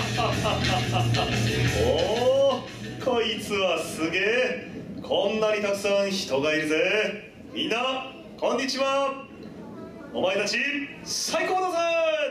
おお、こいつはすげえ。こんなにたくさん人がいるぜ。みんなこんにちは。お前たち最高だぜ。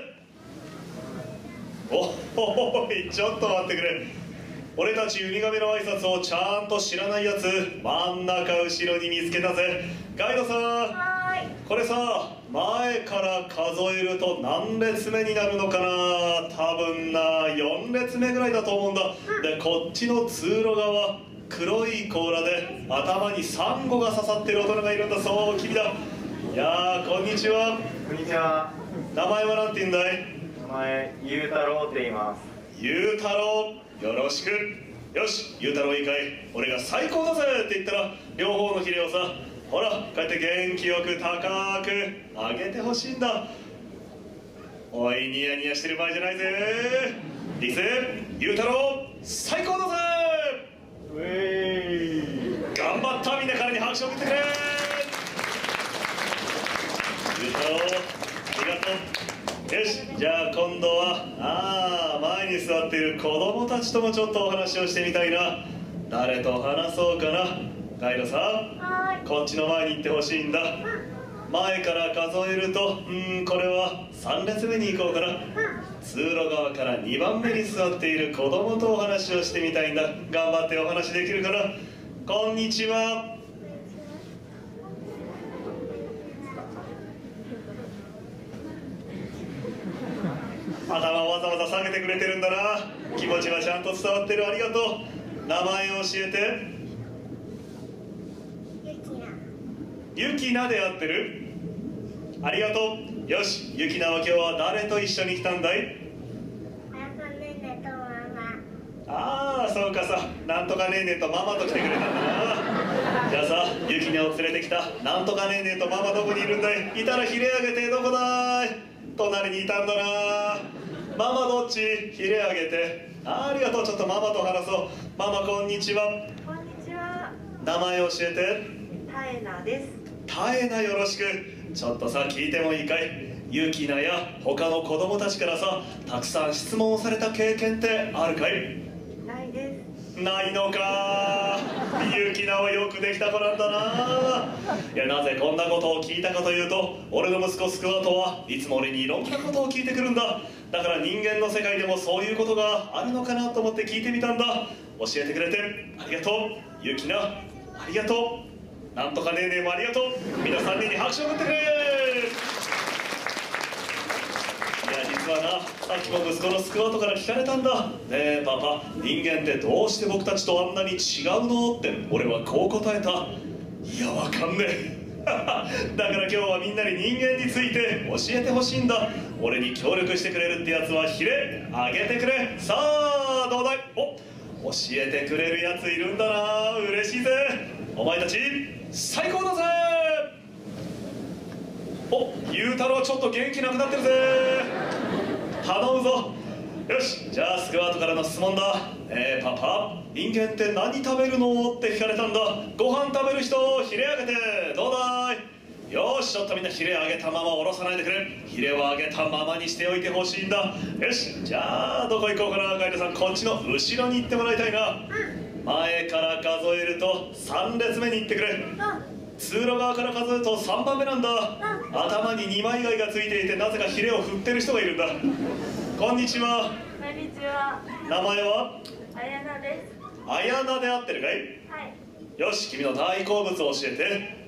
おい、ちょっと待ってくれ。俺たちウミガメの挨拶をちゃんと知らないやつ真ん中後ろに見つけたぜ。ガイドさん、これさ、前から数えると何列目になるのかな。多分な4列目ぐらいだと思うんだ。でこっちの通路側、黒い甲羅で頭にサンゴが刺さってる大人がいるんだ。そう、君だ。いやー、こんにちは。 こんにちは。 名前はなんて言うんだい？ 名前、ゆうたろうって言います。 ゆうたろう、よろしく。よし、ゆうたろういいかい。俺が最高だぜって言ったら両方のヒレをさ、ほら、こうやって元気よく高く上げてほしいんだ。おい、ニヤニヤしてる場合じゃないぜ。リス、ゆうたろう最高だぜ。 ウェイ。 頑張った。みんなからに拍手を送ってくれ。ゆうたろう、ありがとう。よし、じゃあ今度は前に座っている子供たちともちょっとお話をしてみたいな。誰と話そうかな。ガイドさん、こっちの前に行ってほしいんだ。前から数えると、これは3列目に行こうかな。通路側から2番目に座っている子供とお話をしてみたいんだ。頑張ってお話できるかな。こんにちは。頭わざわざ下げてくれてるんだな。気持ちはちゃんと伝わってる。ありがとう。名前を教えて。ゆきなで合ってる？ありがとう。よし、ゆきなは今日は誰と一緒に来たんだい？ああ、そうかさ。なんとかねえねえとママと来てくれたんだな。じゃあさ、ゆきなを連れてきたなんとかねえねえとママどこにいるんだい？いたらヒレあげて。どこだい？隣にいたんだな。ママどっち？ヒレあげて。ありがとう。ちょっとママと話そう。ママこんにちは。 こんにちは。 名前教えて。 タエナです。 タエナ、よろしく。ちょっとさ、聞いてもいいかい？ユキナや他の子供たちからさ、たくさん質問をされた経験ってあるかい？ ないです。 ないのか。ユキナはよくできた子なんだな。いや、なぜこんなことを聞いたかというと、俺の息子スクワットはいつも俺にいろんなことを聞いてくるんだ。だから人間の世界でもそういうことがあるのかなと思って聞いてみたんだ。教えてくれてありがとう。ユキナ、ありがとう。なんとかねえねえもありがとう。皆さんに拍手を送ってくれ。いや、実はな、さっきも息子のスクワットから聞かれたんだ。ねえパパ、人間ってどうして僕たちとあんなに違うのって俺はこう答えた。いや、わかんねえ。だから今日はみんなに人間について教えてほしいんだ。俺に協力してくれるってやつはヒレあげてくれ。さあどうだい？お、教えてくれるやついるんだな。嬉しいぜ。お前たち最高だぜ。お、ゆうたろうちょっと元気なくなってるぜ。頼むぞ。よし、じゃあスクワットからの質問だ。パパ、人間って何食べるのって聞かれたんだ。ご飯食べる人ヒレあげて。どうだい？よし、ちょっとみんなヒレあげたまま下ろさないでくれ。ヒレをあげたままにしておいてほしいんだ。よし、じゃあどこ行こうかな。ガイドさん、こっちの後ろに行ってもらいたいな。前から数えると3列目に行ってくれ。通路側から数えると3番目なんだ。頭に2枚貝がついていて、なぜかヒレを振ってる人がいるんだ。こんにちは。 こんにちは。 名前は？ あやなです。 あやなで合ってるかい？ はい。 よし、君の大好物を教えて。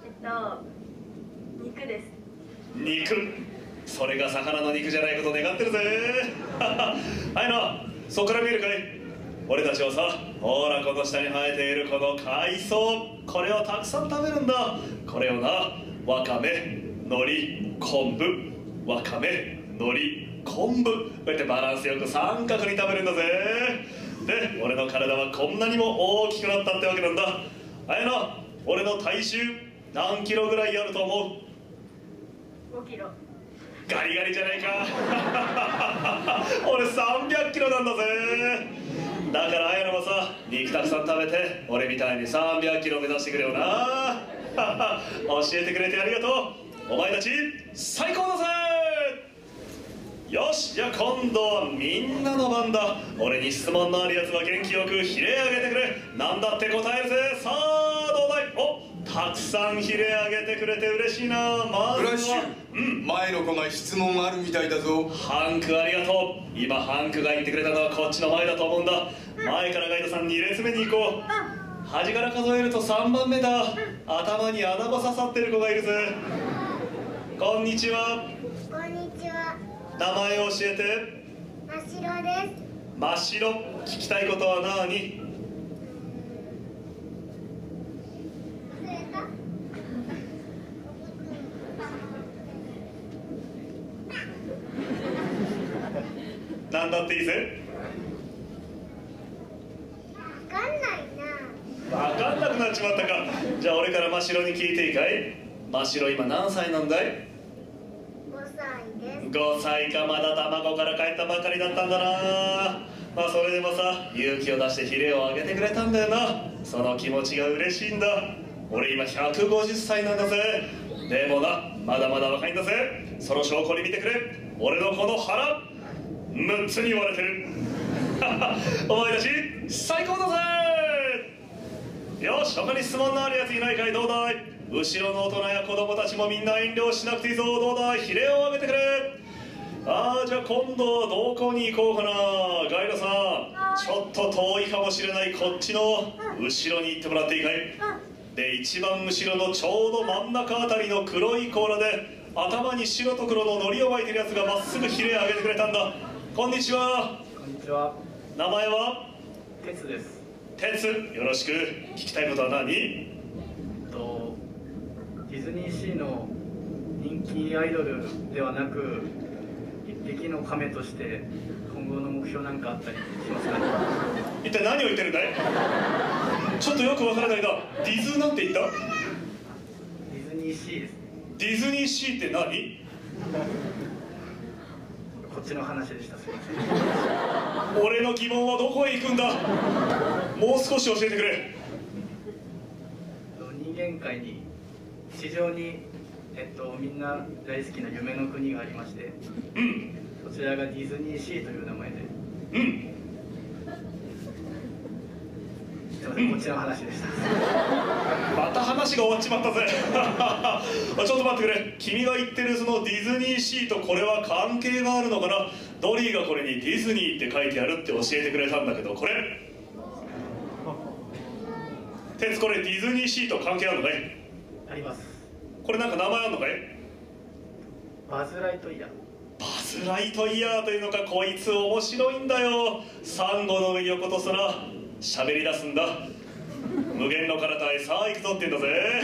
肉です。 肉。それが魚の肉じゃないことを願ってるぜ。はいな、そこから見えるかい？俺たちはさ、ほらこの下に生えているこの海藻、これをたくさん食べるんだ。これをな、わかめ、海苔、昆布、わかめ、海苔、昆布、こうやってバランスよく三角に食べるんだぜ。で、俺の体はこんなにも大きくなったってわけなんだ。あやな、俺の体重何キロぐらいあると思う ？5キロ。 ガリガリじゃないか。俺300キロなんだぜ。だからあやなもさ、肉たくさん食べて俺みたいに300キロ目指してくれよな。教えてくれてありがとう。お前たち最高だぜ。 よし、じゃあ今度はみんなの番だ。俺に質問のあるやつは元気よくひれ上げてくれ。なんだって答えるぜ。さあどうだい。お、たくさんひれ上げてくれて嬉しいな。まずはフラッシュ、前の子が質問あるみたいだぞ。 ハンクありがとう。今ハンクが言ってくれたのはこっちの前だと思うんだ。前からガイドさん2列目に行こう。端から数えると3番目だ。頭に穴が刺さってる子がいるぜ。こんにちは。 こんにちは。 名前を教えて。 真っ白です。 真っ白。聞きたいことは何？ 忘れた？ なんだっていいぜ。 わかんないな。 わかんなくなっちまったか。じゃあ俺から真っ白に聞いていいかい？真っ白今何歳なんだい 5歳です。 ？5歳か。まだ卵から帰ったばかりだったんだな。まあそれでもさ、勇気を出してヒレをあげてくれたんだよな。その気持ちが嬉しいんだ。俺今150歳なんだぜ。でもな、まだまだ若いんだぜ。その証拠に見てくれ。俺のこの腹6つに割れてる。お前たち最高だぜ。よし、他に質問のあるやついないかい？どうだい？後ろの大人や子供たちもみんな遠慮しなくていいぞ。どうだい？ヒレをあげてくれ。ああ、じゃあ今度はどこに行こうかな。ガイドさん、ちょっと遠いかもしれないこっちの後ろに行ってもらっていいかい？で、一番後ろのちょうど真ん中あたりの黒い甲羅で頭に白と黒の糊を巻いてるやつがまっすぐヒレをあげてくれたんだ。こんにちは。 こんにちは。 名前は？ 鉄です。 鉄。よろしく。聞きたいことは何？ ディズニーシーの人気アイドルではなく、一匹の亀として今後の目標なんかあったりしますかね？ 一体何を言ってるんだい？ちょっとよくわからないな。ディズなんて言った？ ディズニーシーです。 ディズニーシーって何？ こっちの話でした。すいません。 俺の疑問はどこへ行くんだ？もう少し教えてくれ。 人間界に地上にみんな大好きな夢の国がありまして、 うん。 そちらがディズニーシーという名前で。 うん。 すいません、こっちの話でした。 また話が終わっちまったぜ。ちょっと待ってくれ。君が言ってるそのディズニーシーとこれは関係があるのかな？ドリーがこれにディズニーって書いてあるって教えてくれたんだけど、これ鉄、これディズニーシーと関係あるのかい？ あります。 これなんか名前あるのかい？ バズ・ライトイヤー。 バズ・ライトイヤーというのか。こいつ面白いんだよ。サンゴの上に横と空喋り出すんだ。無限の彼方へさあ行くぞって言うんだぜ。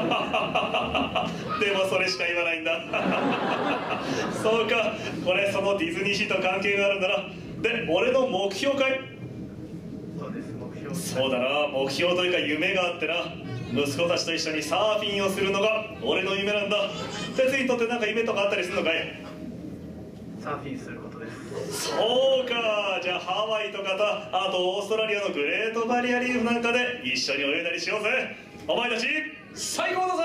でもそれしか言わないんだ。そうか、これそのディズニーシーと関係があるんだな。で、俺の目標かい？ そうです、目標。 そうだな、目標というか夢があってな。息子たちと一緒にサーフィンをするのが俺の夢なんだ。哲にとって何か夢とかあったりするのかい？ サーフィンすることです。 そうか、じゃあハワイとかあとオーストラリアのグレートバリアリーフなんかで一緒に泳いだりしようぜ。お前たち最高だぜ。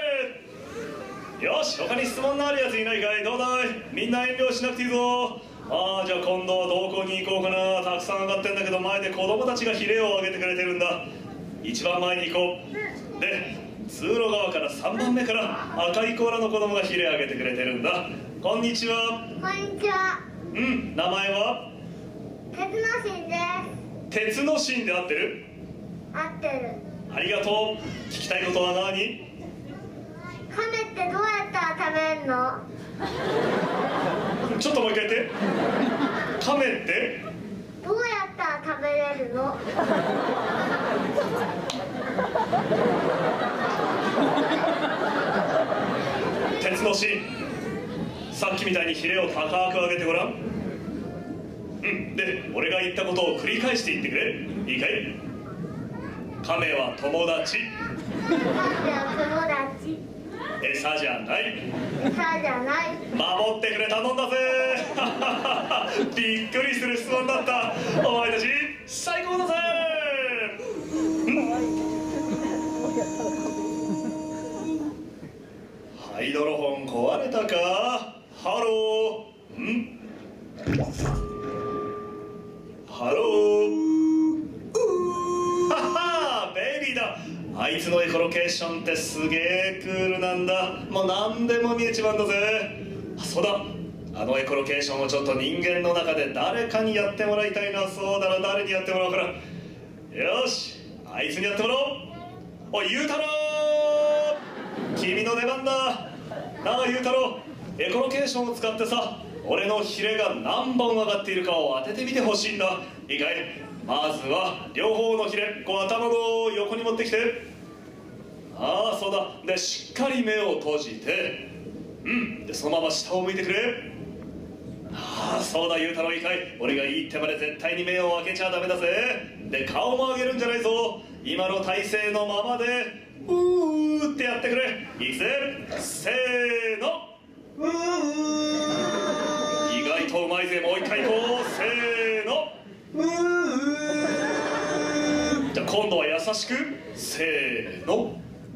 よし、他に質問のあるやついないかい？どうだい？みんな遠慮しなくていいぞ。ああ、じゃあ今度はどこに行こうかな。たくさん上がってんだけど、前で子供たちがヒレをあげてくれてるんだ。一番前に行こう。で、通路側から3番目から赤い甲羅の子供がヒレあげてくれてるんだ。こんにちは。 こんにちは。 うん、名前は？ 鉄の芯です。 鉄の芯で合ってる？ 合ってる。 ありがとう。聞きたいことは何？ 亀ってどうやったら食べるの？ ちょっともう一回言って。亀ってどうやったら食べれるの？ 鉄の芯、さっきみたいにヒレを高く上げてごらん。うん、で、俺が言ったことを繰り返して言ってくれ。いいかい？亀は友達。 亀は友達。 餌じゃない。 餌じゃない。 守ってくれ、頼んだぜ。びっくりする質問だった。お前たち最高だぜ。ハイドロフォン壊れたか？ハロー。 いつのエコロケーションってすげえクールなんだ。もう何でも見えちまうんだぜ。そうだ、あのエコロケーションをちょっと人間の中で誰かにやってもらいたいな。そうだな、誰にやってもらおうかな。よし、あいつにやってもらおう。おい、ゆうたろう、君の出番だ。なあゆうたろう、エコロケーションを使ってさ、俺のヒレが何本上がっているかを当ててみてほしいんだ。いいかい？まずは両方のヒレ、こう頭の横に持ってきて。ああ、そうだ。で、しっかり目を閉じて、でそのまま下を向いてくれ。ああ、そうだ、ゆうたろう、いいかい？俺がいいってまで絶対に目を開けちゃダメだぜ。で、顔も上げるんじゃないぞ。今の体勢のままでうーってやってくれ。いくぜ、せーの。意外とうまいぜ。もう一回いこう。せーの。じゃあ今度は優しく。せーの。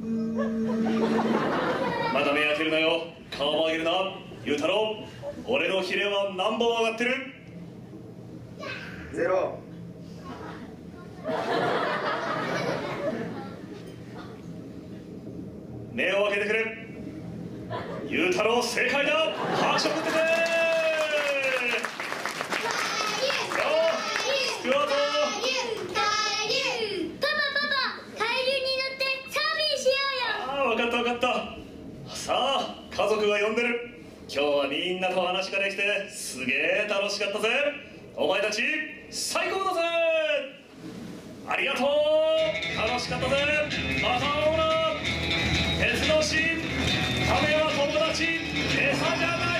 まだ目開けるなよ。顔も上げるな。ゆうたろう、俺のヒレは何本上がってる ？0。 目を開けてくれ。ゆうたろう、正解だ。拍手を送ってくれ。スクワット。分かった分かった。さあ、家族が呼んでる。今日はみんなと話ができてすげえ楽しかったぜ。お前たち最高だぜ。ありがとう。楽しかったぜ。また会おうな。鉄の芯、亀は友達、餌じゃない。